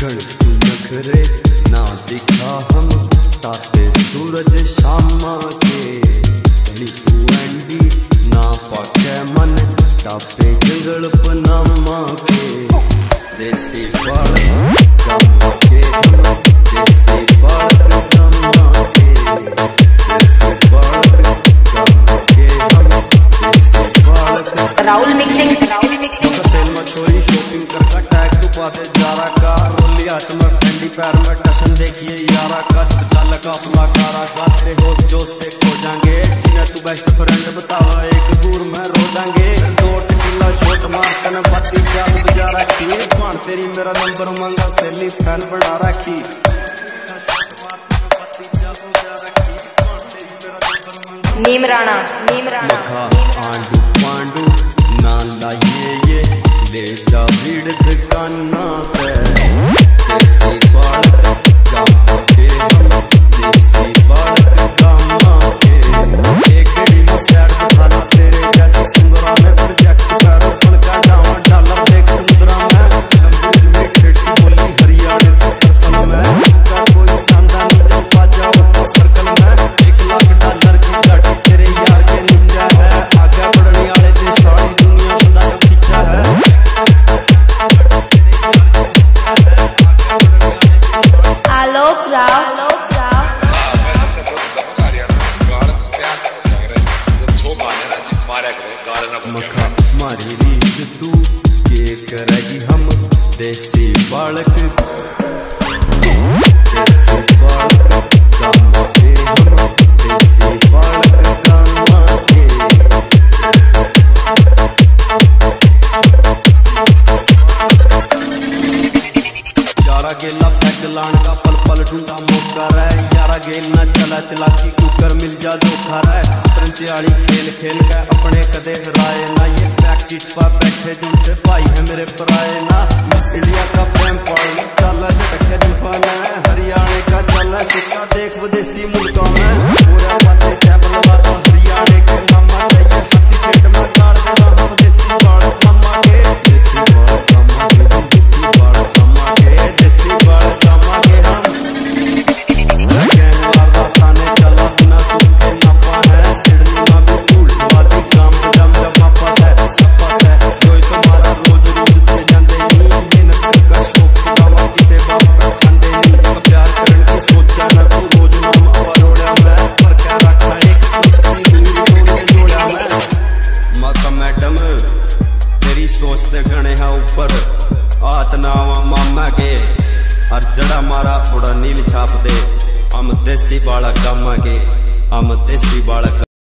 गणती नखरे ना दिखा हम ताते सूरज शामा के तनी तू एंडी ना पाके मन टापे जंगल पनामा के देसी बालक गम्मा के हम देसी बालक गम्मा के देसी बालक गम्मा के हम देसी बालक राहुल मिक्सिंग सेल में छोरी शॉपिंग करका टैग तू पाते जारा का रोली हाथ में फैंडी पैर में टशन देखिए यारा का चल का अपना कारा का तेरे होश जोश से खो जाएंगे जिन्हें तू बेस्ट फ्रेंड बतावा एक दूर में रो जाएंगे दो टिकिला शॉट मार कन बाती चास बजा रखी पान तेरी मेरा नंबर मांगा सेली फैन बना रखी नीम राणा मखा आंडू पांडू नांदा ये ले जा भीड़ दुकाना पे देसी बालक गम्मा के हम देसी बालक गम्मा के एक गड़ी में सैर बठाना तेरे जैसे सुंदरा में प्रोजेक्ट पैरों पर का डावा डालर देख समुद्रा में लंबी में खिड़की बोली हरियाणा तो असल में का कोई चांदा नहीं जब पा जाओ सर्कल में $1 लाख की गाड़ी तेरे यार के निंजा है आगे बढ़ने वाले ते सारी दुनिया सदा खींचा है आलोक राव मखा मारी रीस तू के करेगी हम देसी बालक गम्मा के हम देसी बालक गम्मा के यारा गेला पैक लान का पल पल ढूंढा मौका रहे यारा गेल ना चला चलाकी कुकर मिल जा धोखा रहे शतरंज वाली खेल खेल के अपने कदे हराए ना ये बैक सीट पर बैठे जिनसे भाई है मेरे पराए ना मिस इंडिया का प्रेम पाल चला झटक के जुल्फाना हरियाणा का चला सिक्का देख विदेशी मुल्कों में पूरा बातें कैबल वाला हरियाणा के मामा चाहिए हंसी पेट में गाड़ देना हम देसी बालक मामा के देसी बालक मामा के हम देसी बालक मामा के देसी बालक मामा के हम कहने वाला थाने चला बिना सूखे नापा है सिडनी में भी धूल वादी काम जम जम वापस है सपास है जो तुम्हारा रोज रोज थे जाते नहीं मेहनत का शौक दावा किसे बाप का खांदे नहीं प्यार करने की सोचा ना तू रोज नाम अवरोड़ा मैं पर क्या रखा एक सुनती दूर दोनों जोड़ा मैं माता मैडम तेरी सोच ते गणे है ऊपर हाथ नावा मामा के और जड़ा मारा उड़ा नील छाप दे हम देसी बालक गम्मा के हम देसी बालक